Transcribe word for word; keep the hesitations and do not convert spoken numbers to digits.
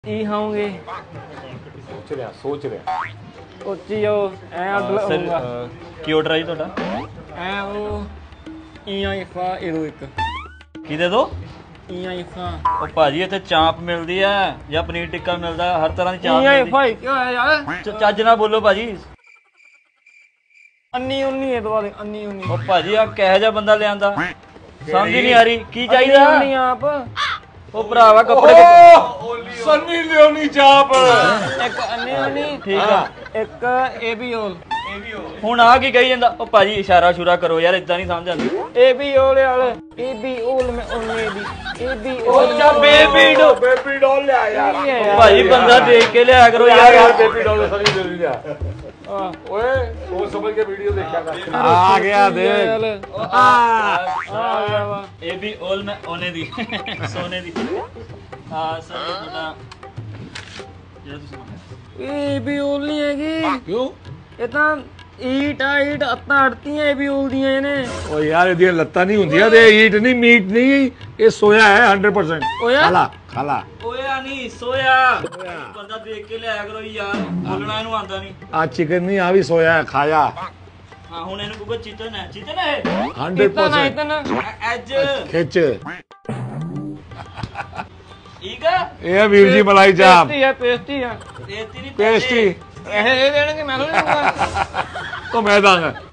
ਕੀ ਖਾਓਗੇ? सोच रहा सोच रहा ਉੱਚੀ ਜਾਓ ਐ ਅੱਡ ਸਰ ਹੋਊਗਾ ਕੀ ਆਰਡਰ ਹੈ ਜੀ ਤੁਹਾਡਾ? ਐ ਉਹ ਈਆਂ ਇਫਾ ਇਹੋ ਇੱਕ ਕੀ ਦੇ ਦੋ? ਈਆਂ ਇਫਾ ਉਹ ਭਾਜੀ ਇੱਥੇ ਚਾਂਪ ਮਿਲਦੀ ਆ ਜਾਂ ਪਨੀਰ ਟਿੱਕਾ ਮਿਲਦਾ, ਹਰ ਤਰ੍ਹਾਂ ਦੀ ਚਾਂਪ ਈਆਂ ਮਿਲਦੀ। ਇਫਾ ਕੀ ਹੋਇਆ ਯਾਰ? ਚ- ਚੱਜ ਨਾਲ ਬੋਲੋ ਭਾਜੀ। ਅੰਨੀ ਉੰਨੀ ਇਹ ਦਵਾ ਦੇ ਅੰਨੀ ਉੰਨੀ ਉਹ ਭਾਜੀ ਆ ਕਿਹੋ ਜਿਹਾ ਬੰਦਾ ਲਿਆਂਦਾ, ਸਮਝ ਹੀ ਨਹੀਂ ਆ ਰਹੀ ਕੀ ਚਾਹੀਦਾ। ਅੰਨੀ ਆਪ ਉਹ ਭਰਾਵਾ ਕੱਪੜੇ सन्नी लियोनी चाप ਇੱਕ ਅੰਨੀ ਉੰਨੀ ਠੀਕ ਆ। ਇੱਕ ਇਹ ਵੀ ਹੋਲ ਹੁਣ ਆ ਕੀ ਕਹੀ ਜਾਂਦਾ? ਉਹ ਭਾਜੀ ਇਸ਼ਾਰਾ ਸ਼ੁਰਾ ਕਰੋ ਯਾਰ, ਇਦਾਂ ਨਹੀਂ ਸਮਝ ਆਉਂਦੀ। ਇਹ ਵੀ ਹੋਲ ਵਾਲ ਇਹ ਵੀ ਹੋਲ ਮੈਂ ਉਹਨੇ ਦੀ ਇਹ ਵੀ ਹੋਲ ਬੇਬੀ ਡੋ बेबी डॉल ले आ यार ਉਹ ਭਾਜੀ ਬੰਦਾ ਦੇਖ ਕੇ ਲਿਆ ਕਰੋ यार ਯਾਰ। यार बेबी डॉल सनी ले लिया ओए वो समझ के वीडियो देखा कर आ गया देख ਆ ਆ ਗਿਆ ਵਾ ਇਹ ਵੀ ਓਲ ਮੈਂ ਉਹਨੇ ਦੀ ਸੋਨੇ ਦੀ। ਹਾਂ ਸਰ ਇਹ ਤੁਹਾਡਾ ਜਿਹੜਾ ਤੁਸੀਂ ਮੰਗਿਆ। ਇਹ ਵੀ ਹੋਲ ਨਹੀਂ ਹੈਗੀ क्यों ਇਹ ਤਾਂ ਈਟ ਆ ਈਟ ਅੱਤਾਂ ਅੜਤੀਆਂ ਇਹ ਵੀ ਹੋਲ ਦੀਆਂ ਇਹਨੇ ओ यार ਇਹਦੀਆਂ ਲੱਤਾਂ ਨਹੀਂ ਹੁੰਦੀਆਂ ਤੇ ਈਟ ਨਹੀਂ ਮੀਟ ਨਹੀਂ ਇਹ ਸੋਇਆ ਹੈ हंड्रेड परसेंट ਓਇਆ ਖਾਲਾ ਖਾਲਾ ਓਇਆ ਨਹੀਂ ਸੋਇਆ। ਬੰਦਾ ਦੇਖ ਕੇ ਲਿਆਇਆ ਕਰੋ ਯਾਰ, ਬੋਲਣਾ ਇਹਨੂੰ ਆਂਦਾ ਨਹੀਂ। ਆ ਚਿਕਨ ਨਹੀਂ ਆ ਵੀ ਸੋਇਆ ਹੈ ਖਾਇਆ ਹਾਂ ਹੁਣ ਇਹਨੂੰ ਕਹੂਗਾ ਚਿਕਨ ਹੈ, ਚਿਕਨ ਹੈ हंड्रेड ਇਤਨਾ ਨਾ परसेंट ਇਤਨਾ ਐਜ ਖਿੱਚ ਠੀਕ ਆ। ਇਹ ਹੈ ਵੀਰ ਜੀ ਮਲਾਈ ਚਾਪ ਪੇਸਟੀ ਹੈ ਪੇਸਟੀ ਹੈ ਇਹ ਤੇਰੀ ਪੇਸਟੀ ਇਹ ਇਹ ਦੇਣਗੇ ਮੈਂ ਥੋੜੀ ਦੂੰਗਾ तो मैं दांगा